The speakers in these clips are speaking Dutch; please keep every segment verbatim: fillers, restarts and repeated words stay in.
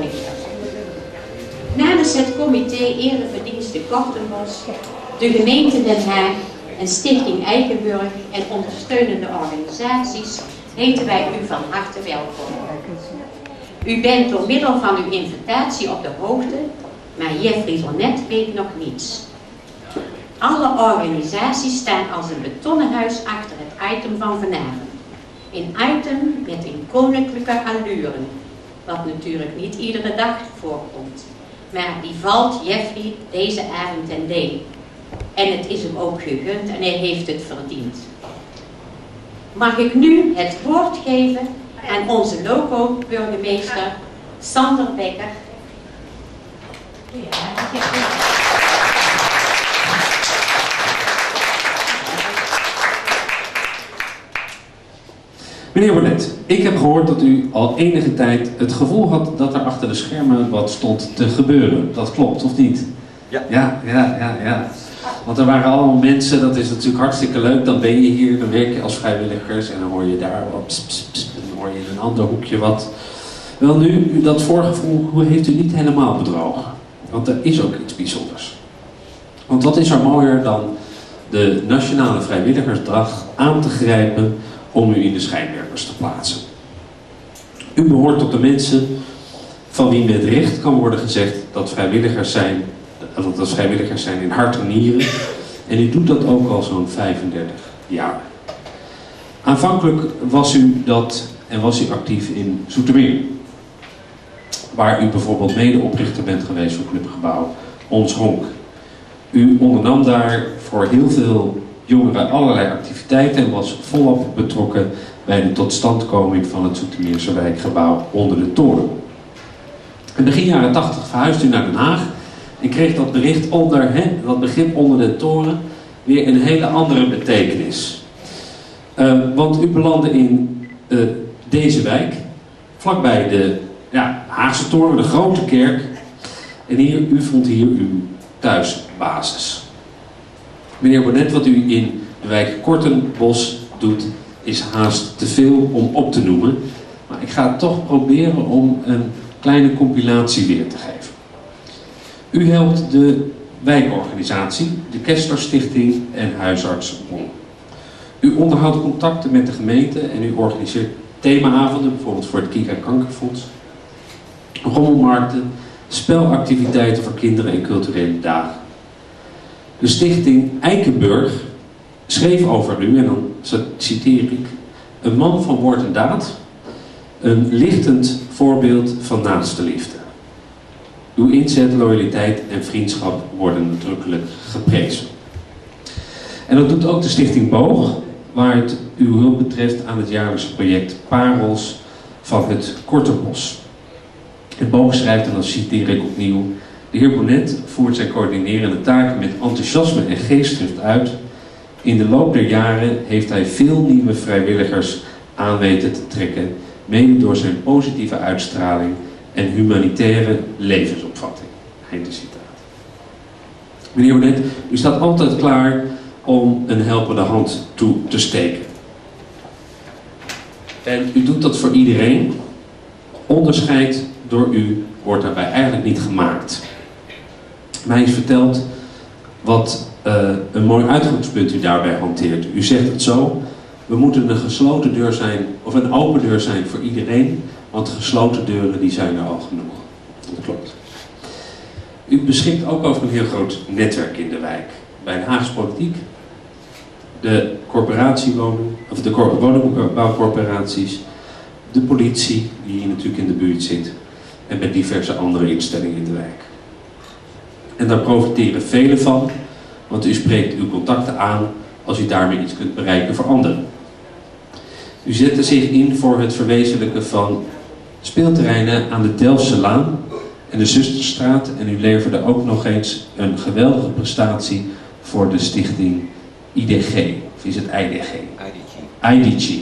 voorlichter. Namens het comité Ereverdiensten Kortenbos, de gemeente Den Haag en Stichting Eikenburg en ondersteunende organisaties heten wij u van harte welkom. U bent door middel van uw invitatie op de hoogte, maar Jeffrey Bonnet weet nog niets. Alle organisaties staan als een betonnen huis achter het item van vanavond. Een item met een koninklijke allure, wat natuurlijk niet iedere dag voorkomt. Maar die valt Jeffrey deze avond ten deel. En het is hem ook gegund en hij heeft het verdiend. Mag ik nu het woord geven aan onze loco-burgemeester Sander Becker. Ja. Meneer Bonnet, ik heb gehoord dat u al enige tijd het gevoel had dat er achter de schermen wat stond te gebeuren. Dat klopt, of niet? Ja. Ja, ja, ja, ja. Want er waren allemaal mensen, dat is natuurlijk hartstikke leuk. Dan ben je hier, dan werk je als vrijwilligers en dan hoor je daar wat pss, pss, pss, en dan hoor je in een ander hoekje wat. Wel nu, dat voorgevoel hoe heeft u niet helemaal bedrogen. Want er is ook iets bijzonders. Want wat is er mooier dan de Nationale Vrijwilligersdag aan te grijpen om u in de schijnwerpers te plaatsen. U behoort tot de mensen van wie met recht kan worden gezegd dat vrijwilligers zijn, dat vrijwilligers zijn in hart en nieren. En u doet dat ook al zo'n vijfendertig jaar. Aanvankelijk was u dat en was u actief in Zoetermeer. Waar u bijvoorbeeld medeoprichter bent geweest van Clubgebouw Ons Honk. U ondernam daar voor heel veel jongeren allerlei activiteiten en was volop betrokken bij de totstandkoming van het Zoetermeerse wijkgebouw Onder de Toren. In begin jaren tachtig verhuisde u naar Den Haag en kreeg dat bericht onder, hè, dat begrip Onder de Toren weer een hele andere betekenis. Uh, want u belandde in uh, deze wijk, vlakbij de ja, Haagse Toren, de grote kerk. En hier, u vond hier uw thuisbasis. Meneer Bonnet, wat u in de wijk Kortenbos doet, is haast te veel om op te noemen. Maar ik ga toch proberen om een kleine compilatie weer te geven. U helpt de wijkorganisatie, de Kester Stichting en Huisarts Bon. U onderhoudt contacten met de gemeente en u organiseert themaavonden, bijvoorbeeld voor het Kiek- en Kankerfonds, rommelmarkten, spelactiviteiten voor kinderen en culturele dagen. De stichting Eikenburg schreef over u, en dan citeer ik, een man van woord en daad, een lichtend voorbeeld van naaste liefde. Uw inzet, loyaliteit en vriendschap worden nadrukkelijk geprezen. En dat doet ook de stichting Boog, waar het uw hulp betreft aan het jaarlijkse project Parels van het Kortenbos. En Boog schrijft, en dan citeer ik opnieuw, de heer Bonnet voert zijn coördinerende taken met enthousiasme en geestdrift uit. In de loop der jaren heeft hij veel nieuwe vrijwilligers aan weten te trekken, mede door zijn positieve uitstraling en humanitaire levensopvatting. Einde citaat. Meneer Bonnet, u staat altijd klaar om een helpende hand toe te steken. En u doet dat voor iedereen. Onderscheid door u wordt daarbij eigenlijk niet gemaakt. Mij is verteld wat uh, een mooi uitgangspunt u daarbij hanteert. U zegt het zo: we moeten een gesloten deur zijn, of een open deur zijn voor iedereen, want gesloten deuren die zijn er al genoeg. Dat klopt. U beschikt ook over een heel groot netwerk in de wijk. Bij de Haagse politiek, de corporatiewoning, of de woningbouwcorporaties, de politie, die hier natuurlijk in de buurt zit, en met diverse andere instellingen in de wijk. En daar profiteren velen van, want u spreekt uw contacten aan als u daarmee iets kunt bereiken voor anderen. U zette zich in voor het verwezenlijken van speelterreinen aan de Delftse Laan en de Zusterstraat, en u leverde ook nog eens een geweldige prestatie voor de stichting I D G, of is het I D G? I D G.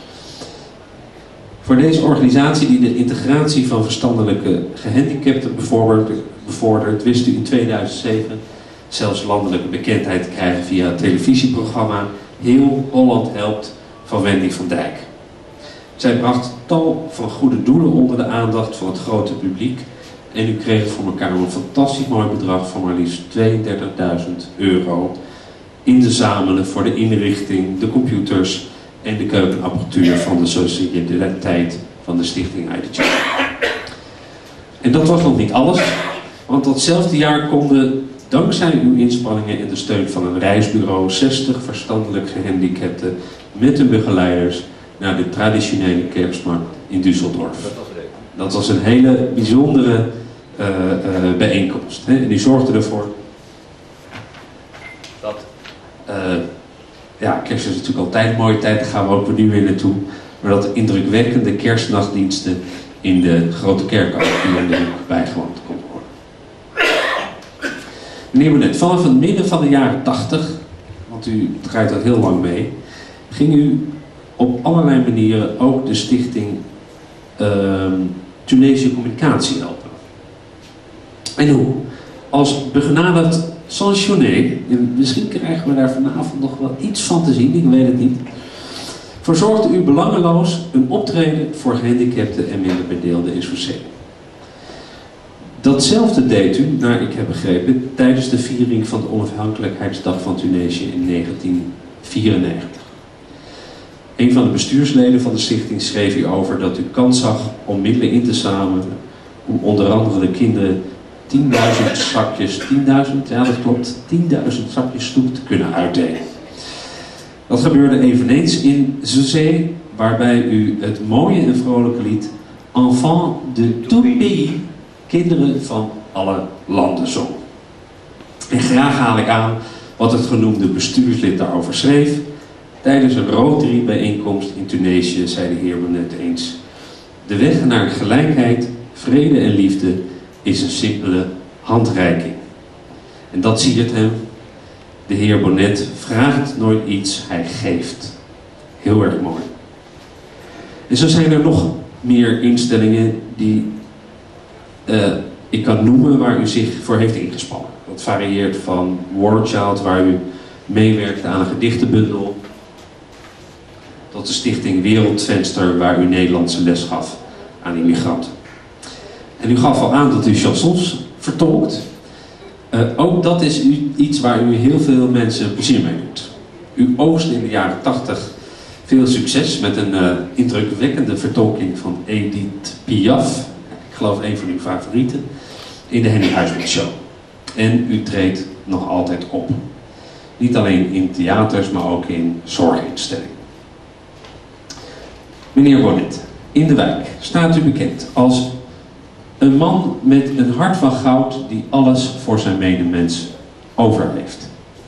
Voor deze organisatie die de integratie van verstandelijke gehandicapten bevordert, bevordert wist u in tweeduizend zeven zelfs landelijke bekendheid te krijgen via het televisieprogramma Heel Holland Helpt van Wendy van Dijk. Zij bracht tal van goede doelen onder de aandacht van het grote publiek en u kreeg voor elkaar een fantastisch mooi bedrag van maar liefst tweeëndertigduizend euro in te zamelen voor de inrichting, de computers en de keukenapparatuur van de sociëteit van de Stichting Aidetje. En dat was nog niet alles, want datzelfde jaar konden dankzij uw inspanningen en de steun van een reisbureau zestig verstandelijk gehandicapten met hun begeleiders naar de traditionele kerstmarkt in Düsseldorf. Dat was een hele bijzondere uh, uh, bijeenkomst. Hè? En die zorgde ervoor dat, uh, ja, kerst is natuurlijk altijd een mooie tijd, daar gaan we ook nu weer naartoe, maar dat indrukwekkende kerstnachtdiensten in de grote kerk ook hier in de hoek bijgewoond kon worden. Meneer Bonnet, vanaf het midden van de jaren tachtig, want u draait al heel lang mee, ging u op allerlei manieren ook de stichting uh, Tunesië Communicatie helpen. En hoe? Als begenadigd sanctionné, en misschien krijgen we daar vanavond nog wel iets van te zien, ik weet het niet, verzorgde u belangeloos een optreden voor gehandicapten en minderbedeelden in Soissons. Datzelfde deed u, naar ik heb begrepen, tijdens de viering van de onafhankelijkheidsdag van Tunesië in negentien vierennegentig. Een van de bestuursleden van de stichting schreef hierover dat u kans zag om middelen in te zamelen om onder andere de kinderen tienduizend zakjes, tienduizend, ja dat klopt, tienduizend zakjes snoep te kunnen uitdelen. Dat gebeurde eveneens in Soissons, waarbij u het mooie en vrolijke lied Enfants de tout pays, kinderen van alle landen zong. En graag haal ik aan wat het genoemde bestuurslid daarover schreef. Tijdens een Rotary-bijeenkomst in Tunesië zei de heer Bonnet eens: de weg naar gelijkheid, vrede en liefde is een simpele handreiking. En dat siert hem. De heer Bonnet vraagt nooit iets, hij geeft. Heel erg mooi. En zo zijn er nog meer instellingen die uh, ik kan noemen waar u zich voor heeft ingespannen. Dat varieert van War Child, waar u meewerkte aan een gedichtenbundel, tot de stichting Wereldvenster, waar u Nederlandse les gaf aan immigranten. En u gaf al aan dat u chansons vertolkt. Uh, ook dat is u, iets waar u heel veel mensen plezier mee doet. U oogst in de jaren tachtig veel succes met een uh, indrukwekkende vertolking van Edith Piaf. Ik geloof een van uw favorieten. In de Henny Huisman Show. En u treedt nog altijd op. Niet alleen in theaters, maar ook in zorginstellingen. Meneer Bonnet, in de wijk staat u bekend als een man met een hart van goud die alles voor zijn medemens over heeft.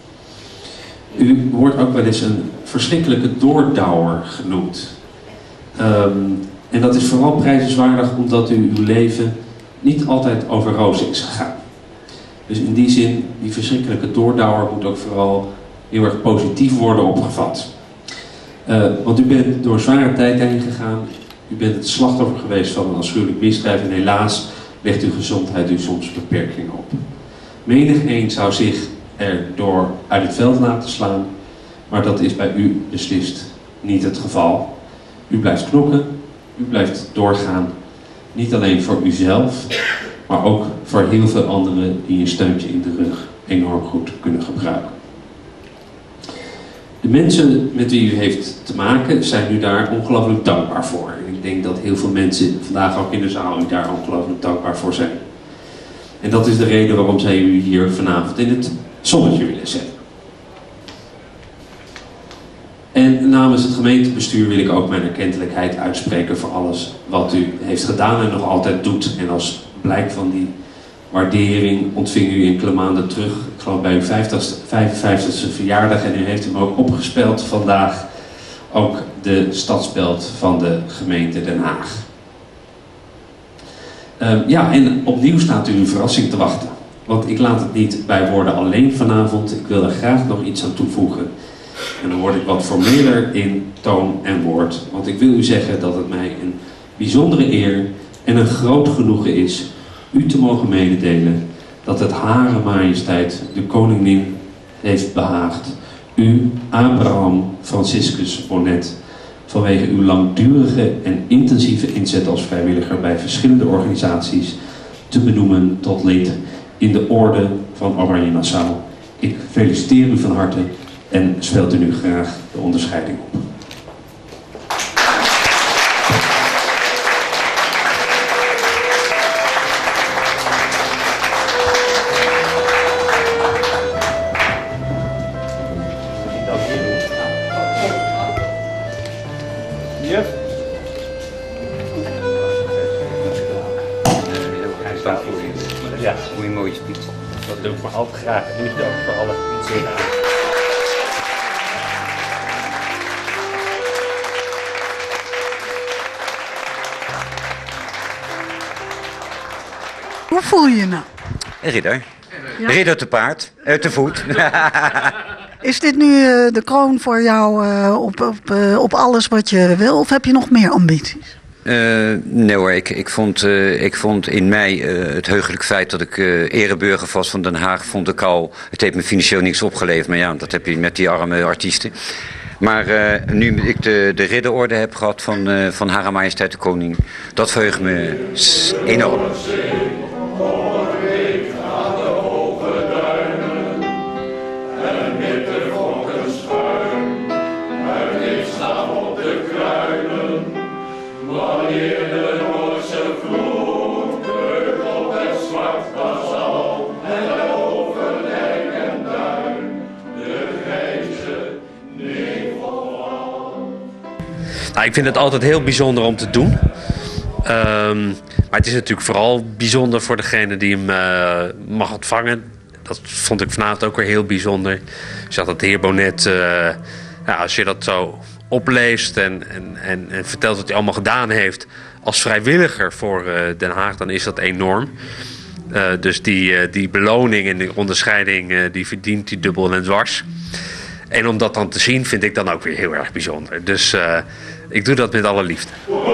U wordt ook wel eens een verschrikkelijke doordouwer genoemd. Um, en dat is vooral prijzenswaardig omdat u uw leven niet altijd over rozen is gegaan. Dus in die zin, die verschrikkelijke doordouwer moet ook vooral heel erg positief worden opgevat. Uh, want u bent door een zware tijd heen gegaan. U bent het slachtoffer geweest van een afschuwelijk misdrijf en helaas legt uw gezondheid u soms beperkingen op. Menig een zou zich erdoor uit het veld laten slaan, maar dat is bij u beslist niet het geval. U blijft knokken, u blijft doorgaan, niet alleen voor uzelf, maar ook voor heel veel anderen die een steuntje in de rug enorm goed kunnen gebruiken. De mensen met wie u heeft te maken zijn u daar ongelooflijk dankbaar voor. En ik denk dat heel veel mensen vandaag ook in de zaal u daar ongelooflijk dankbaar voor zijn. En dat is de reden waarom zij u hier vanavond in het zonnetje willen zetten. En namens het gemeentebestuur wil ik ook mijn erkentelijkheid uitspreken voor alles wat u heeft gedaan en nog altijd doet. En als blijk van die waardering ontving u enkele maanden terug, ik geloof bij uw vijfenvijftigste verjaardag, en u heeft hem ook opgespeeld vandaag, ook de stadsbeeld van de gemeente Den Haag. Uh, ja, en opnieuw staat u een verrassing te wachten. Want ik laat het niet bij woorden alleen vanavond, ik wil er graag nog iets aan toevoegen. En dan word ik wat formeler in toon en woord. Want ik wil u zeggen dat het mij een bijzondere eer en een groot genoegen is u te mogen mededelen dat het Hare Majesteit de Koningin heeft behaagd u, Abraham Franciscus Bonnet, vanwege uw langdurige en intensieve inzet als vrijwilliger bij verschillende organisaties te benoemen tot lid in de orde van Oranje Nassau. Ik feliciteer u van harte en speld u nu graag de onderscheiding op. Ja, moet je mooi speech. Dat doe ik maar altijd graag. Nu ook voor alle mensen. Hoe voel je je nou? Ridder. Ja? Ridder te paard, uh, te voet. Is dit nu uh, de kroon voor jou uh, op, op, uh, op alles wat je wil? Of heb je nog meer ambities? Uh, nee hoor, ik, ik, vond, uh, ik vond in mij uh, het heugelijk feit dat ik uh, ereburger was van Den Haag, vond ik al, het heeft me financieel niks opgeleverd, maar ja, dat heb je met die arme artiesten. Maar uh, nu ik de, de ridderorde heb gehad van, uh, van Hare Majesteit de Koning, dat verheugt me enorm. Nou, ik vind het altijd heel bijzonder om te doen. Um, maar het is natuurlijk vooral bijzonder voor degene die hem uh, mag ontvangen. Dat vond ik vanavond ook weer heel bijzonder. Je zag dat de heer Bonnet, uh, ja, als je dat zo opleest en, en, en, en vertelt wat hij allemaal gedaan heeft als vrijwilliger voor uh, Den Haag, dan is dat enorm. Uh, dus die, uh, die beloning en die onderscheiding, uh, die verdient hij dubbel en dwars. En om dat dan te zien vind ik dan ook weer heel erg bijzonder. Dus uh, ik doe dat met alle liefde.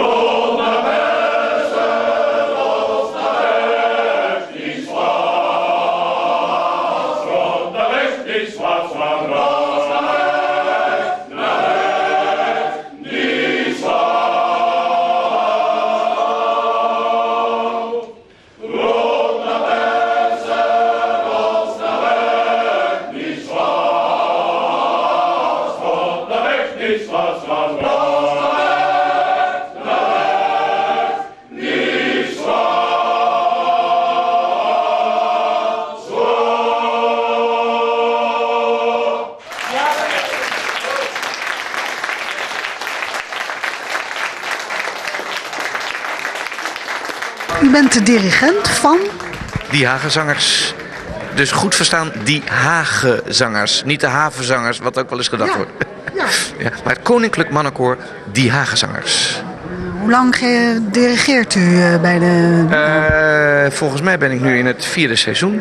U bent de dirigent van? Die Hagenzangers. Dus goed verstaan, die Hagenzangers. Niet de havenzangers, wat ook wel eens gedacht ja. wordt. Ja. Ja, maar het Koninklijk Mannenkoor, die Hagenzangers. Uh, hoe lang dirigeert u uh, bij de... Uh, volgens mij ben ik nu in het vierde seizoen.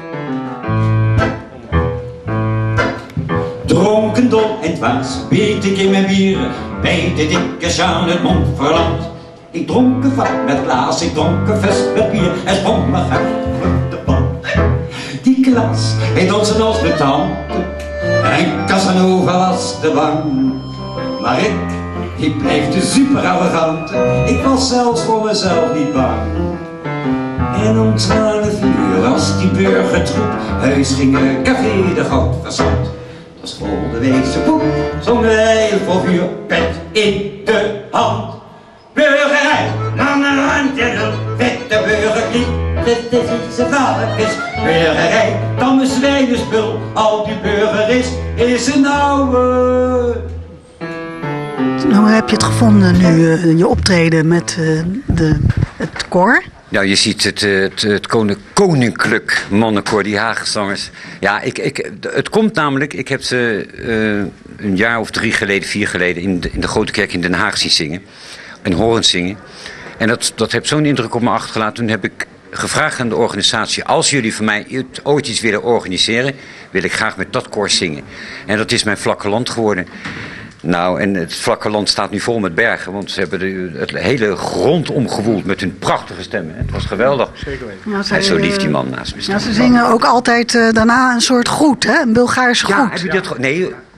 Dronken, dom en dwaas, beet ik in mijn bieren, bij de dikke Sjaan het Montferland. Ik dronk een vat met Klaas, ik dronk een vest met bier en sprong me gek op de pan. Die Klaas heeft ons als de tante en Casanova was de bang. Maar ik, ik bleef de super arrogante, ik was zelfs voor mezelf niet bang. En om twaalf uur als die burgertroep huis ging een café de Goudverzand. Dat school de wezen poep, zo'n heel vol vuur, pet in de hand. Burgerij, mannen aan de vette burgerkliek, dit is iets gevaarlijks. Burgerij, dan een zwijnenspul, al die burger is, is een oude. Nou, heb je het gevonden nu, uh, je optreden met uh, de, het koor? Nou, je ziet het, het, het koninklijk mannenkoor, die Hagenzangers. Ja, ik, ik, het komt namelijk, ik heb ze uh, een jaar of drie geleden, vier geleden in de, in de Grote Kerk in Den Haag zien zingen. En horen zingen. En dat, dat heeft zo'n indruk op me achtergelaten. Toen heb ik gevraagd aan de organisatie, als jullie voor mij ooit iets willen organiseren, wil ik graag met dat koor zingen. En dat is mijn Vlakke Land geworden. Nou, en het Vlakke Land staat nu vol met bergen, want ze hebben de, het hele grond omgewoeld met hun prachtige stemmen. Het was geweldig. Zeker weten. Ja, zij, zo lief die man naast me staan. Ja, ze zingen ook altijd uh, daarna een soort groet, hè? Een Bulgaarse groet. Ja, heb je dit ge- nee,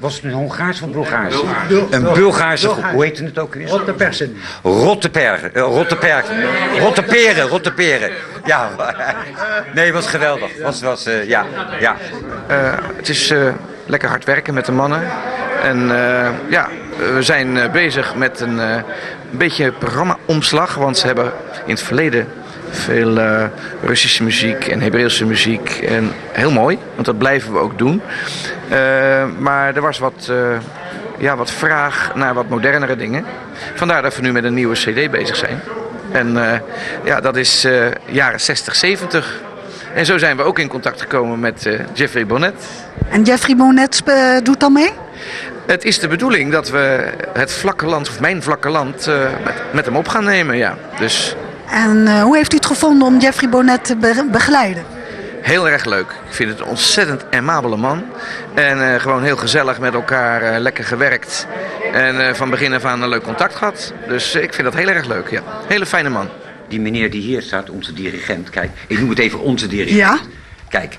Was het een Hongaars of Bulgaars? Een Bulgaarse groep. Hoe heette het ook weer? Rottepersen. Rottepergen. Uh, Rottepergen. Rotteperen. Rotteperen. Ja. Nee, was geweldig. Was, was, uh, ja. ja. Uh, het is uh, lekker hard werken met de mannen. En uh, ja, we zijn uh, bezig met een, uh, een beetje programma-omslag. Want ze hebben in het verleden veel uh, Russische muziek en Hebreeuwse muziek. En heel mooi, want dat blijven we ook doen. Uh, maar er was wat, uh, ja, wat vraag naar wat modernere dingen. Vandaar dat we nu met een nieuwe cd bezig zijn. En uh, ja, dat is uh, jaren zestig, zeventig. En zo zijn we ook in contact gekomen met uh, Jeffrey Bonnet. En Jeffrey Bonnet uh, doet dan mee? Het is de bedoeling dat we het vlakke land, of mijn vlakke land, uh, met, met hem op gaan nemen, ja. Dus... En uh, hoe heeft u het gevonden om Jeffrey Bonnet te be- begeleiden? Heel erg leuk. Ik vind het een ontzettend aimabele man. En uh, gewoon heel gezellig met elkaar, uh, lekker gewerkt. En uh, van begin af aan een leuk contact gehad. Dus uh, ik vind dat heel erg leuk, ja. Hele fijne man. Die meneer die hier staat, onze dirigent. Kijk, ik noem het even onze dirigent. Ja? Kijk,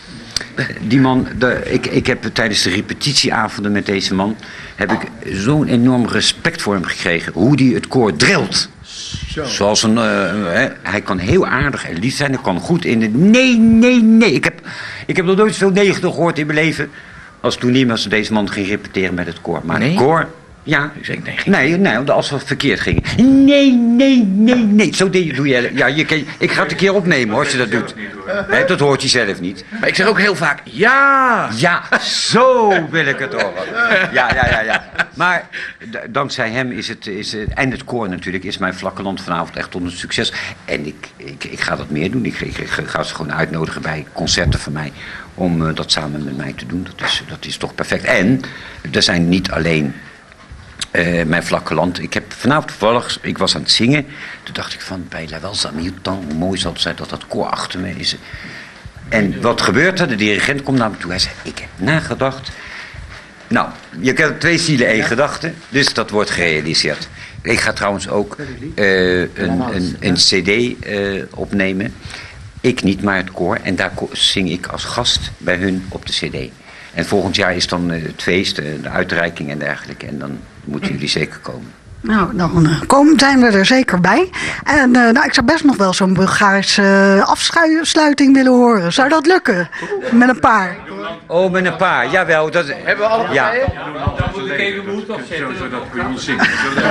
die man, de, ik, ik heb tijdens de repetitieavonden met deze man... heb ik zo'n enorm respect voor hem gekregen. Hoe die het koor drilt. Zo. Zoals een, uh, hè, hij kan heel aardig en lief zijn. Hij kan goed in het... Nee, nee, nee. Ik heb, ik heb nog nooit zoveel negende gehoord in mijn leven... als toen iemand deze man ging repeteren met het koor. Maar nee? het koor... Ja, nee, nee, nee, als we verkeerd gingen. Nee, nee, nee, nee. Zo doe je. Ja, je kan, ik ga het een keer opnemen hoor, als je dat doet. He, dat hoort hij zelf niet. Maar ik zeg ook heel vaak, ja! Ja, zo wil ik het horen. Ja, ja, ja, ja. Maar d- dankzij hem is het, is het, en het koor natuurlijk, is mijn vlakke land vanavond echt tot een succes. En ik, ik, ik ga dat meer doen. Ik, ik, ik ga ze gewoon uitnodigen bij concerten van mij. Om uh, dat samen met mij te doen. Dat is, dat is toch perfect. En er zijn niet alleen... Uh, mijn vlakke land. Ik heb vanavond toevallig, ik was aan het zingen. Toen dacht ik van, bij La Valse Hamilton, hoe mooi zal het zijn dat dat koor achter me is. En wat gebeurt er? De dirigent komt naar me toe. Hij zei, ik heb nagedacht. Nou, je kent twee zielen, één gedachte. Dus dat wordt gerealiseerd. Ik ga trouwens ook uh, een, een, een cd uh, opnemen. Ik niet, maar het koor. En daar zing ik als gast bij hun op de cd. En volgend jaar is dan uh, het feest, uh, de uitreiking en dergelijke. En dan moeten jullie zeker komen. Nou, dan uh, komen, zijn we er zeker bij. En uh, nou, ik zou best nog wel zo'n Bulgaarse uh, afsluiting willen horen. Zou dat lukken? Met een paar? Oh, met een paar. Jawel. Dat... Hebben we alle partijen? Dan moet ik even mijn hoed opzetten. Zodat ik kan zingen.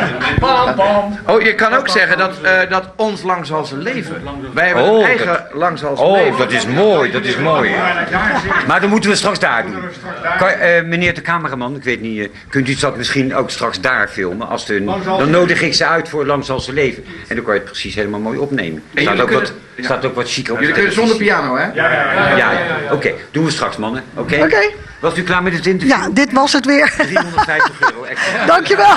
Oh, je kan ook zeggen dat, uh, dat ons lang zal ze leven. Wij hebben Oh, een eigen dat- lang zal ze Oh, leven. dat is mooi. Dat is mooi. Maar dan moeten we straks daar doen. Kan, uh, meneer de cameraman, ik weet niet, uh, kunt u dat misschien ook straks daar filmen? Als de, dan nodig ik ze uit voor Lang zal ze leven. En dan kan je het precies helemaal mooi opnemen. En Staat jullie ook, wat, kunnen- staat ook wat chic op. Jullie kunnen zonder piano, hè? Ja, ja. Oké, okay. Doen we straks, mannen. Oké. Oké. Okay. Was u klaar met het interview? Ja, dit was het weer. driehonderdvijftig euro extra. Dankjewel.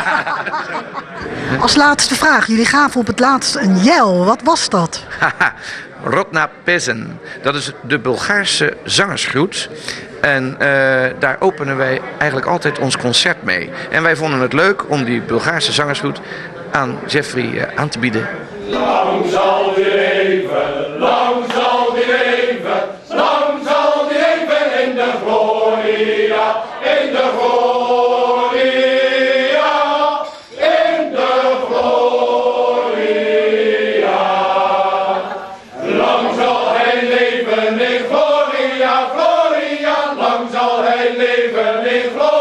Als laatste vraag. Jullie gaven op het laatst een jel. Wat was dat? Haha, Rotna Pezen. Dat is de Bulgaarse zangersgroet. En uh, daar openen wij eigenlijk altijd ons concert mee. En wij vonden het leuk om die Bulgaarse zangersgroet aan Jeffrey uh, aan te bieden. Lang zal die leven, lang zal die leven, lang zal die leven in de gloria, in de gloria, in de gloria. Lang zal hij leven in gloria, gloria, lang zal hij leven in gloria.